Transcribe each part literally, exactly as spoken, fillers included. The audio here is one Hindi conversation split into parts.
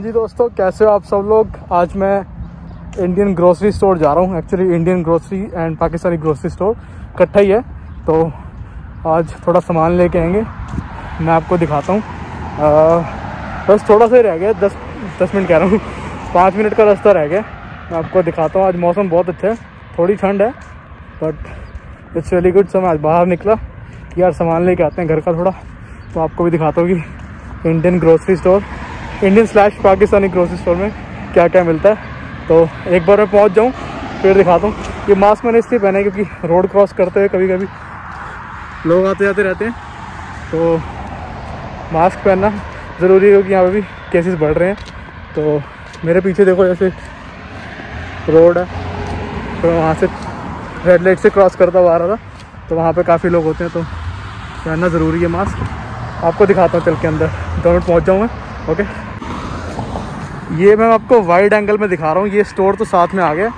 जी दोस्तों, कैसे हो आप सब लोग। आज मैं इंडियन ग्रोसरी स्टोर जा रहा हूँ। Actually Indian grocery and Pakistani grocery store इकट्ठा ही है, तो आज थोड़ा सामान लेके आएंगे। मैं आपको दिखाता हूँ। बस थोड़ा सा ही रह गया, दस दस मिनट कह रहा हूँ, पाँच मिनट का रास्ता रह गया। मैं आपको दिखाता हूँ। आज मौसम बहुत अच्छा है, थोड़ी ठंड है but it's really good. So मैं आज बाहर निकला कि यार सामान लेके आते हैं घर का थोड़ा, तो आपको भी दिखाता हूँ कि Indian grocery store, Indian slash Pakistani grocery store में क्या क्या मिलता है। तो एक बार मैं पहुंच जाऊं फिर दिखाता हूँ। ये मास्क मैंने इसलिए पहना है क्योंकि रोड क्रॉस करते हुए कभी कभी लोग आते जाते रहते हैं, तो मास्क पहनना ज़रूरी है क्योंकि यहाँ पे भी केसेस बढ़ रहे हैं। तो मेरे पीछे देखो जैसे रोड है, तो वहाँ से रेड लाइट से क्रॉस करता हुआ आ रहा था, तो वहाँ पे काफ़ी लोग होते हैं, तो पहनना ज़रूरी है मास्क। आपको दिखाता हूँ चल के अंदर, दो मिनट पहुँच जाऊँ मैं। ओके, ये मैं आपको वाइड एंगल में दिखा रहा हूँ। ये स्टोर तो साथ में आ गया,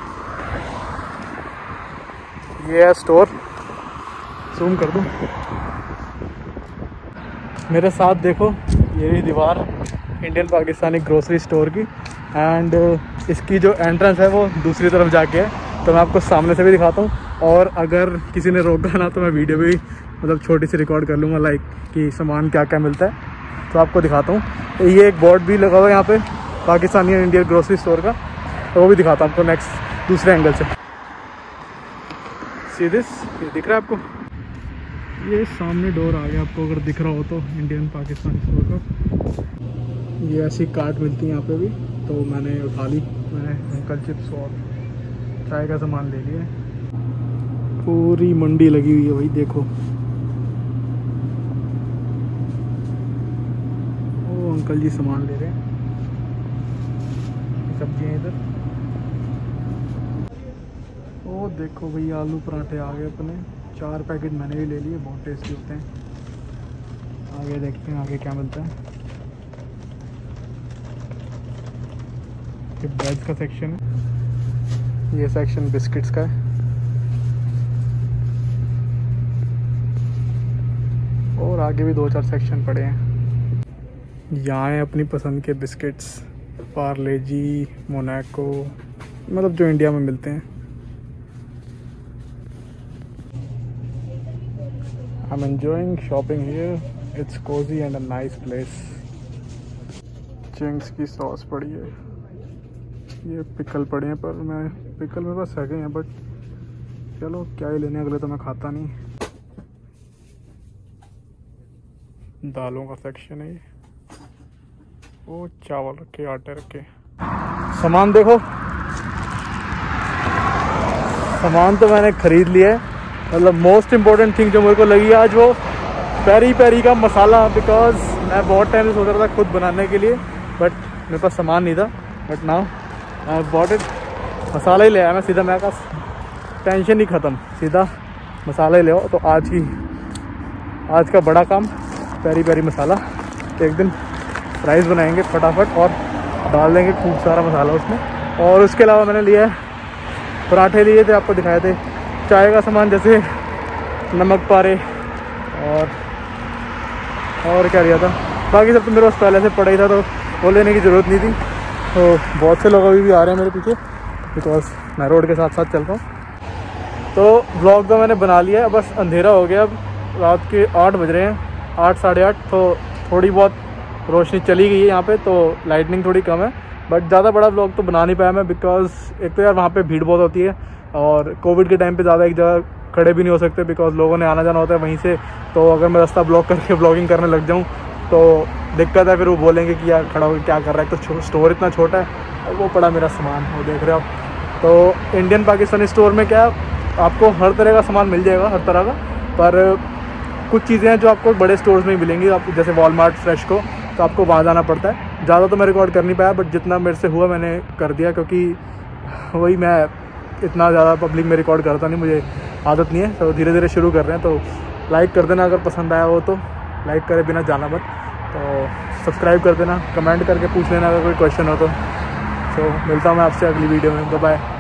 ये है स्टोर, जूम कर दूँ। मेरे साथ देखो, यही दीवार इंडियन पाकिस्तानी ग्रोसरी स्टोर की, एंड इसकी जो एंट्रेंस है वो दूसरी तरफ जाके है, तो मैं आपको सामने से भी दिखाता हूँ। और अगर किसी ने रोका ना तो मैं वीडियो भी मतलब छोटी सी रिकॉर्ड कर लूँगा, लाइक कि सामान क्या क्या मिलता है, तो आपको दिखाता हूँ। ये एक बोर्ड भी लगा हुआ है यहाँ पे पाकिस्तानी इंडियन ग्रोसरी स्टोर का, तो वो भी दिखाता हूँ आपको नेक्स्ट दूसरे एंगल से। सी दिस, ये दिख रहा है आपको, ये सामने डोर आ गया आपको अगर दिख रहा हो तो, इंडियन पाकिस्तानी स्टोर का। ये ऐसी कार्ट मिलती है यहाँ पे भी, तो मैंने उठा ली। मैंने अंकल चिप्स और चाय का सामान ले लिया। पूरी मंडी लगी हुई है भाई, देखो ओ अंकल जी सामान ले रहे हैं। सब्जियाँ इधर, ओ देखो भाई आलू पराठे आ गए अपने, चार पैकेट मैंने भी ले लिए, बहुत टेस्टी होते हैं। आगे देखते हैं आगे क्या मिलता है। ये ब्रेड्स का सेक्शन है, ये सेक्शन बिस्किट्स का है, और आगे भी दो चार सेक्शन पड़े हैं। यहाँ है अपनी पसंद के बिस्किट्स, पार्ले जी, मोनाको, मतलब जो इंडिया में मिलते हैं। I am enjoying shopping here, it's cozy and a nice place. Ching's की सॉस पड़ी है, ये पिकल पड़े हैं, पर मैं पिकल मेरे पास है हैं, बट चलो क्या ही लेने, अगले तो मैं खाता नहीं। दालों का सेक्शन है ये, वो चावल रखे, आटे रखे। सामान देखो, सामान तो मैंने खरीद लिया है। मतलब मोस्ट इम्पोर्टेंट थिंग जो मेरे को लगी आज वो पेरी पेरी का मसाला, बिकॉज मैं बहुत टाइम से सोच रहा था खुद बनाने के लिए, बट मेरे पास सामान नहीं था। But now I bought it. Masala ही ले आया मैं सीधा, मेरे पास टेंशन ही ख़त्म, सीधा मसाला ही ले आओ। तो आज की आज का बड़ा काम पेरी पेरी मसाला। एक दिन राइस बनाएंगे फटाफट और डाल देंगे खूब सारा मसाला उसमें। और उसके अलावा मैंने लिया है पराठे लिए थे, आपको दिखाए थे, चाय का सामान जैसे नमक पारे और और क्या लिया था, बाकी सब तो मेरे पास पहले से पड़ा ही था, तो वो लेने की ज़रूरत नहीं थी। तो बहुत से लोग अभी भी आ रहे हैं मेरे पीछे, बिकॉज मैं रोड के साथ साथ चलता हूँ। तो व्लॉग तो मैंने बना लिया है, बस अंधेरा हो गया, अब रात के आठ बज रहे हैं, आठ साढ़े आठ। तो थोड़ी बहुत रोशनी चली गई है यहाँ पे, तो लाइटनिंग थोड़ी कम है, बट ज़्यादा बड़ा व्लॉग तो बना नहीं पाया मैं, बिकॉज एक तो यार वहाँ पे भीड़ बहुत होती है, और कोविड के टाइम पे ज़्यादा एक जगह खड़े भी नहीं हो सकते, बिकॉज लोगों ने आना जाना होता है वहीं से। तो अगर मैं रास्ता ब्लॉक करके ब्लॉगिंग करने लग जाऊँ तो दिक्कत है, फिर वो बोलेंगे कि यार खड़ा होकर क्या कर रहा है। तो स्टोर इतना छोटा है, और वो पड़ा मेरा सामान, वो देख रहे हो आप। तो इंडियन पाकिस्तानी स्टोर में क्या आपको हर तरह का सामान मिल जाएगा, हर तरह का, पर कुछ चीज़ें हैं जो आपको बड़े स्टोर्स में ही मिलेंगी, आप जैसे वॉलमार्ट, फ्रेश को, तो आपको वहाँ जाना पड़ता है। ज़्यादा तो मैं रिकॉर्ड कर नहीं पाया, बट जितना मेरे से हुआ मैंने कर दिया, क्योंकि वही मैं इतना ज़्यादा पब्लिक में रिकॉर्ड करता नहीं, मुझे आदत नहीं है। तो धीरे धीरे शुरू कर रहे हैं, तो लाइक कर देना अगर पसंद आया हो तो, लाइक करे बिना जाना मत। तो सब्सक्राइब कर देना, कमेंट करके पूछ लेना अगर कोई क्वेश्चन हो तो। तो मिलता हूँ मैं आपसे अगली वीडियो में, बाय बाय।